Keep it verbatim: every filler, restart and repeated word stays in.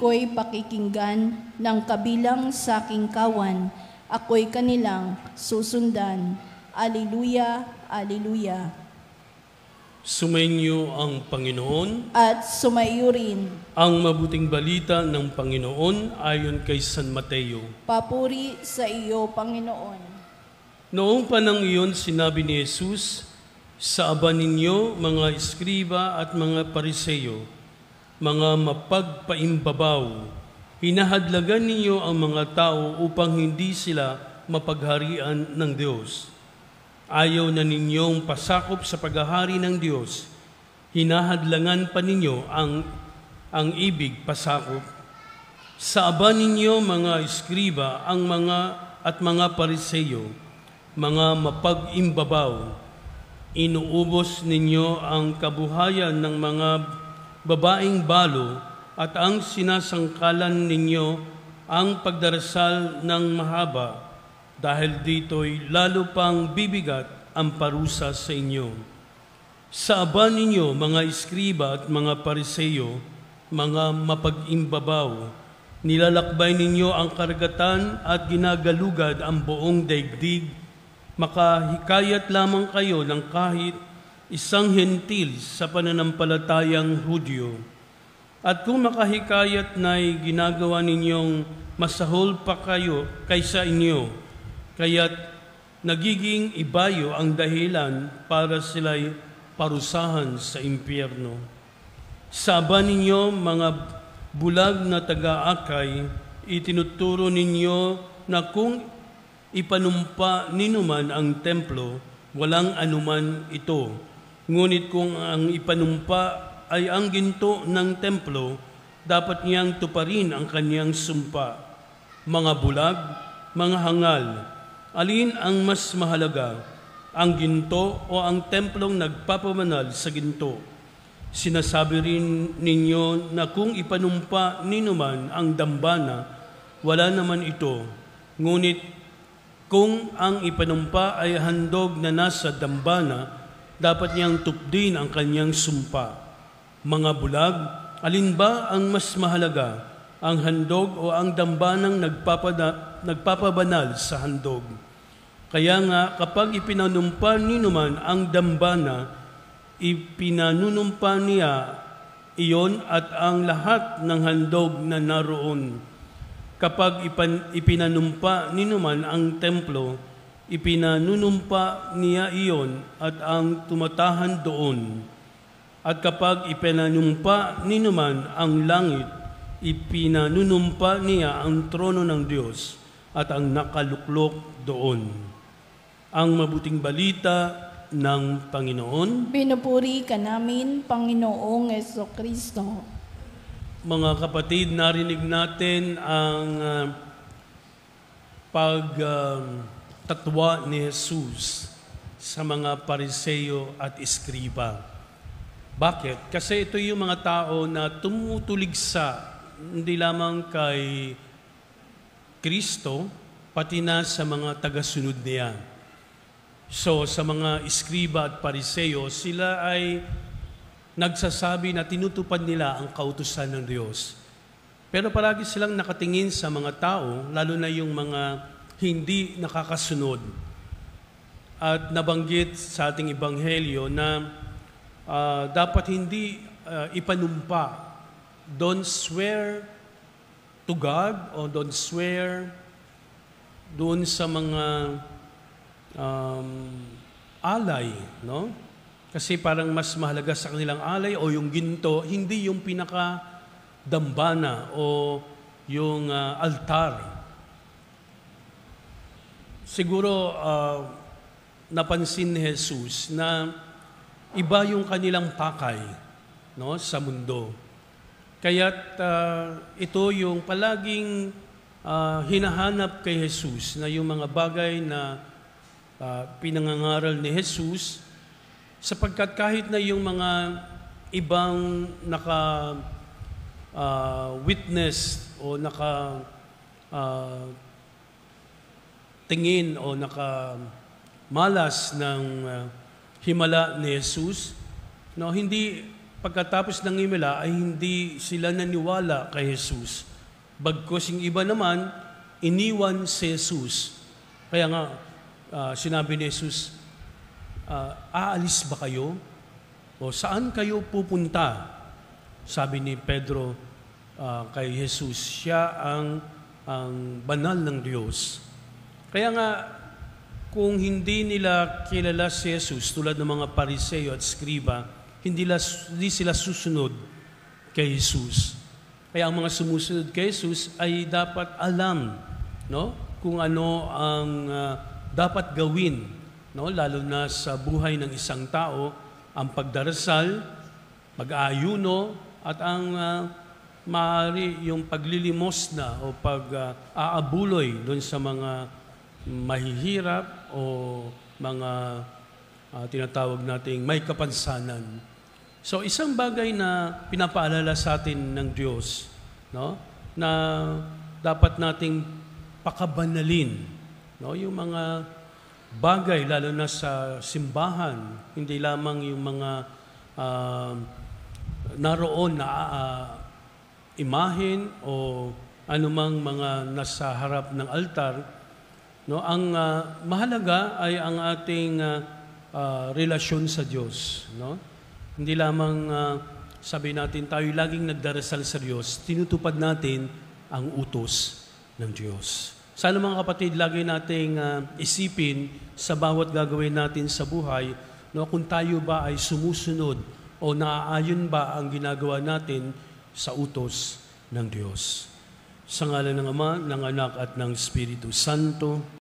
ko'y pakikinggan ng kabilang sa aking kawan. Ako'y kanilang susundan. Alleluia, Alleluia. Sumainyo ang Panginoon. At sumaiyo rin. Ang mabuting balita ng Panginoon ayon kay San Mateo. Papuri sa iyo, Panginoon. Noong panahon iyon, sinabi ni Jesus, sa aba ninyo, mga eskriba at mga pariseyo, mga mapagpaimbabaw, hinahadlagan ninyo ang mga tao upang hindi sila mapagharian ng Diyos. Ayaw na ninyong pasakop sa paghahari ng Diyos, hinahadlangan pa ninyo ang, ang ibig pasakop. Sa aba ninyo, mga eskriba ang mga at mga pariseyo, mga mapag-imbabaw, inuubos ninyo ang kabuhayan ng mga babaeng balo at ang sinasangkalan ninyo ang pagdarasal ng mahaba, dahil dito'y lalo pang bibigat ang parusa sa inyo. Sa aba ninyo, mga eskriba at mga pariseyo, mga mapag-imbabaw, nilalakbay ninyo ang karagatan at ginagalugad ang buong daigdig, makahikayat lamang kayo ng kahit isang hentil sa pananampalatayang Hudyo. At kung makahikayat na'y ginagawa ninyong masahol pa kayo kaysa inyo, kaya't nagiging ibayo ang dahilan para sila'y parusahan sa impyerno. Sa aba ninyo, mga bulag na taga-akay, itinuturo ninyo na kung ipanumpa ninuman ang templo, walang anuman ito. Ngunit kung ang ipanumpa ay ang ginto ng templo, dapat niyang tuparin ang kaniyang sumpa. Mga bulag, mga hangal, alin ang mas mahalaga, ang ginto o ang templong nagpapamanal sa ginto? Sinasabi rin ninyo na kung ipanumpa ninuman ang dambana, wala naman ito. Ngunit kung ang ipanumpa ay handog na nasa dambana, dapat niyang tupdin ang kanyang sumpa. Mga bulag, alin ba ang mas mahalaga, ang handog o ang dambanang nagpapada, nagpapabanal sa handog? Kaya nga, kapag ipinanumpa ninuman ang dambana, ipinanunumpa niya iyon at ang lahat ng handog na naroon. Kapag ipan, ipinanumpa ninuman ang templo, ipinanunumpa niya iyon at ang tumatahan doon. At kapag ipinanumpa ninuman ang langit, ipinanunumpa niya ang trono ng Diyos at ang nakaluklok doon. Ang mabuting balita ng Panginoon. Pinupuri ka namin, Panginoong Jesucristo. Mga kapatid, narinig natin ang uh, pagtatwa uh, ni Jesus sa mga pariseyo at eskriba. Bakit? Kasi ito yung mga tao na tumutuligsa hindi lamang kay Kristo, pati na sa mga tagasunod niya. So, sa mga eskriba at pariseyo, sila ay nagsasabi na tinutupad nila ang kautusan ng Diyos. Pero palagi silang nakatingin sa mga tao, lalo na yung mga hindi nakakasunod. At nabanggit sa ating ebanghelyo na uh, dapat hindi uh, ipanumpa. Don't swear to God o don't swear doon sa mga um, alay, no? Kasi parang mas mahalaga sa kanilang alay o yung ginto, hindi yung pinaka-dambana o yung uh, altar. Siguro uh, napansin ni Jesus na iba yung kanilang pakay, no, sa mundo. Kaya't uh, ito yung palaging uh, hinahanap kay Jesus na yung mga bagay na uh, pinangangaral ni Jesus, sapagkat kahit na yung mga ibang naka uh, witness o naka uh, tingin o naka malas ng uh, himala ni Jesus, no, hindi pagkatapos ng himala ay hindi sila naniwala kay Jesus. Bagkus yung iba naman, iniwan si Jesus. Kaya nga, uh, sinabi ni Jesus, uh, aalis ba kayo? O saan kayo pupunta? Sabi ni Pedro uh, kay Jesus, siya ang, ang banal ng Diyos. Kaya nga, kung hindi nila kilala si Jesus, tulad ng mga Pariseo at Skriba, hindi, la, hindi sila susunod kay Jesus. Kaya ang mga sumusunod kay Jesus ay dapat alam, no, kung ano ang uh, dapat gawin, no, lalo na sa buhay ng isang tao, ang pagdarasal, pag-aayuno, at ang uh, maaari yung paglilimosna o pag-aabuloy uh, doon sa mga mahihirap o mga uh, tinatawag nating may kapansanan. So isang bagay na pinapaalala sa atin ng Diyos, no, na dapat nating pakabanalin, no, yung mga bagay lalo na sa simbahan, hindi lamang yung mga uh, naroon na uh, imahen o anumang mga nasa harap ng altar. No, ang uh, mahalaga ay ang ating uh, uh, relasyon sa Diyos, no? Hindi lamang uh, sabi natin tayo laging nagdarasal sa Diyos, tinutupad natin ang utos ng Diyos. Sana mga kapatid, lagi nating uh, isipin sa bawat gagawin natin sa buhay, no, kung tayo ba ay sumusunod o naaayon ba ang ginagawa natin sa utos ng Diyos. Sa ngalan ng Ama, ng Anak at ng Espiritu Santo.